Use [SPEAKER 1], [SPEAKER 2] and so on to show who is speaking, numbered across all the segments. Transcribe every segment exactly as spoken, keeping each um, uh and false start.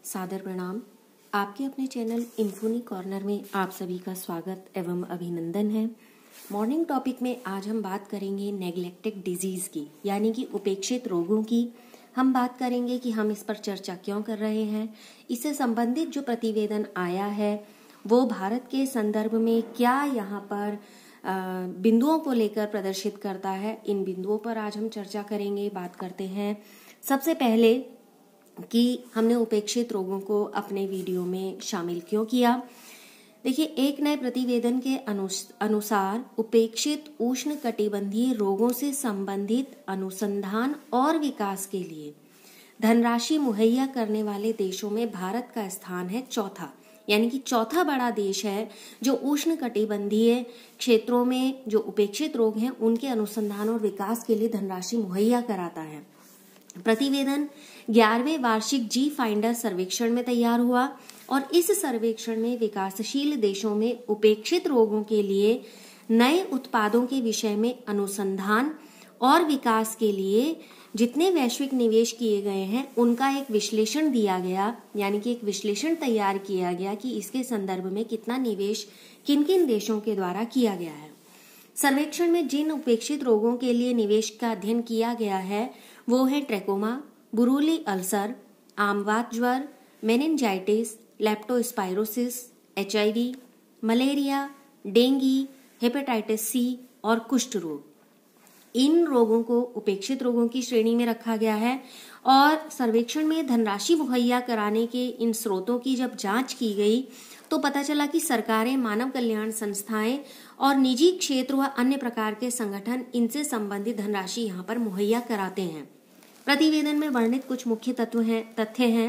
[SPEAKER 1] सादर प्रणाम। आपके अपने चैनल इन्फोनी कॉर्नर में आप सभी का स्वागत एवं अभिनंदन है। मॉर्निंग टॉपिक में आज हम बात करेंगे नेग्लेक्टेड डिजीज की, यानी कि उपेक्षित रोगों की। हम बात करेंगे कि हम इस पर चर्चा क्यों कर रहे हैं, इससे संबंधित जो प्रतिवेदन आया है वो भारत के संदर्भ में क्या यहाँ पर बिंदुओं को लेकर प्रदर्शित करता है। इन बिंदुओं पर आज हम चर्चा करेंगे, बात करते हैं। सबसे पहले कि हमने उपेक्षित रोगों को अपने वीडियो में शामिल क्यों किया। देखिए, एक नए प्रतिवेदन के अनुसार उपेक्षित उष्णकटिबंधीय रोगों से संबंधित अनुसंधान और विकास के लिए धनराशि मुहैया करने वाले देशों में भारत का स्थान है चौथा, यानी कि चौथा बड़ा देश है जो उष्णकटिबंधीय क्षेत्रों में जो उपेक्षित रोग हैं उनके अनुसंधान और विकास के लिए धनराशि मुहैया कराता है। प्रतिवेदन ग्यारहवें वार्षिक जी फाइंडर सर्वेक्षण में तैयार हुआ और इस सर्वेक्षण में विकासशील देशों में उपेक्षित रोगों के लिए नए उत्पादों के विषय में अनुसंधान और विकास के लिए जितने वैश्विक निवेश किए गए हैं उनका एक विश्लेषण दिया गया, यानी कि एक विश्लेषण तैयार किया गया कि इसके संदर्भ में कितना निवेश किन किन देशों के द्वारा किया गया है। सर्वेक्षण में जिन उपेक्षित रोगों के लिए निवेश का अध्ययन किया गया है वो है ट्रैकोमा, बुरुली अल्सर, आमवात ज्वर, meningitis, leptospirosis, HIV, malaria, dengue, hepatitis C और कुष्ठ रोग। इन रोगों को उपेक्षित रोगों की श्रेणी में रखा गया है और सर्वेक्षण में धनराशि मुहैया कराने के इन स्रोतों की जब जांच की गई तो पता चला कि सरकारें, मानव कल्याण संस्थाएं और निजी क्षेत्र व अन्य प्रकार के संगठन इनसे संबंधित धनराशि यहाँ पर मुहैया कराते हैं। प्रतिवेदन में वर्णित कुछ मुख्य तत्व हैं तथ्य हैं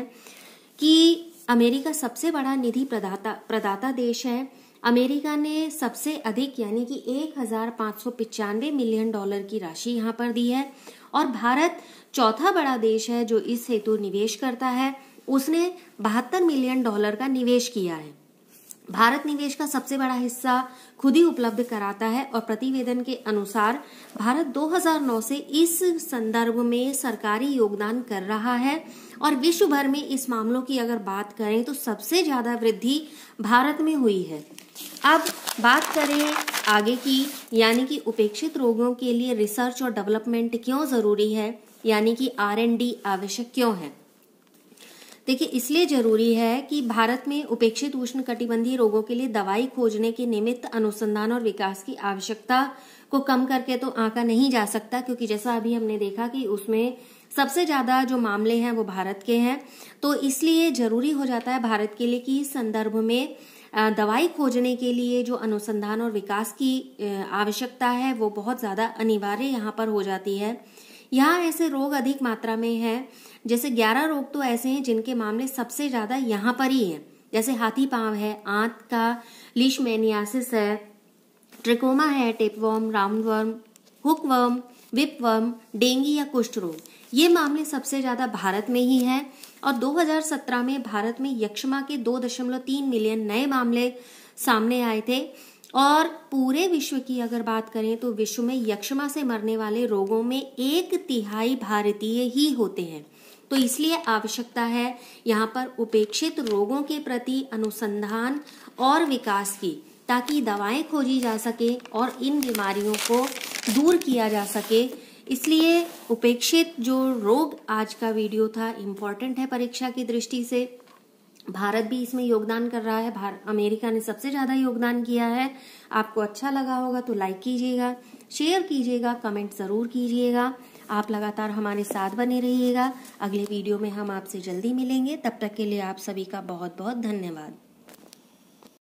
[SPEAKER 1] कि अमेरिका सबसे बड़ा निधि प्रदाता प्रदाता देश है। अमेरिका ने सबसे अधिक यानी कि एक हजार पांच सौ पिचानवे मिलियन डॉलर की राशि यहाँ पर दी है और भारत चौथा बड़ा देश है जो इस हेतु निवेश करता है। उसने बहत्तर मिलियन डॉलर का निवेश किया है। भारत निवेश का सबसे बड़ा हिस्सा खुद ही उपलब्ध कराता है और प्रतिवेदन के अनुसार भारत दो हज़ार नौ से इस संदर्भ में सरकारी योगदान कर रहा है और विश्व भर में इस मामलों की अगर बात करें तो सबसे ज्यादा वृद्धि भारत में हुई है। अब बात करें आगे की, यानी कि उपेक्षित रोगों के लिए रिसर्च और डेवलपमेंट क्यों जरूरी है, यानी कि आर एंड डी आवश्यक क्यों है। देखिए, इसलिए जरूरी है कि भारत में उपेक्षित उष्णकटिबंधीय रोगों के लिए दवाई खोजने के निमित्त अनुसंधान और विकास की आवश्यकता को कम करके तो आंका नहीं जा सकता, क्योंकि जैसा अभी हमने देखा कि उसमें सबसे ज्यादा जो मामले हैं वो भारत के हैं। तो इसलिए जरूरी हो जाता है भारत के लिए कि इस संदर्भ में दवाई खोजने के लिए जो अनुसंधान और विकास की आवश्यकता है वो बहुत ज्यादा अनिवार्य यहाँ पर हो जाती है। यहाँ ऐसे रोग अधिक मात्रा में हैं, जैसे ग्यारह रोग तो ऐसे हैं जिनके मामले सबसे ज्यादा यहाँ पर ही हैं, जैसे हाथी पांव है, आंत का लीशमैनियासिस है, ट्रिकोमा है, tapeworm, roundworm, hookworm, whipworm, dengue या कुष्ठ रोग। ये मामले सबसे ज्यादा भारत में ही हैं और दो हज़ार सत्रह में भारत में यक्ष्मा के दो दशमलव तीन मिलियन नए मामले सामने आए थे और पूरे विश्व की अगर बात करें तो विश्व में यक्ष्मा से मरने वाले रोगों में एक तिहाई भारतीय ही होते हैं। तो इसलिए आवश्यकता है यहाँ पर उपेक्षित रोगों के प्रति अनुसंधान और विकास की, ताकि दवाएं खोजी जा सके और इन बीमारियों को दूर किया जा सके। इसलिए उपेक्षित जो रोग आज का वीडियो था इम्पोर्टेंट है परीक्षा की दृष्टि से। भारत भी इसमें योगदान कर रहा है, भारत अमेरिका ने सबसे ज्यादा योगदान किया है। आपको अच्छा लगा होगा तो लाइक कीजिएगा, शेयर कीजिएगा, कमेंट जरूर कीजिएगा। आप लगातार हमारे साथ बने रहिएगा। अगले वीडियो में हम आपसे जल्दी मिलेंगे। तब तक के लिए आप सभी का बहुत बहुत धन्यवाद।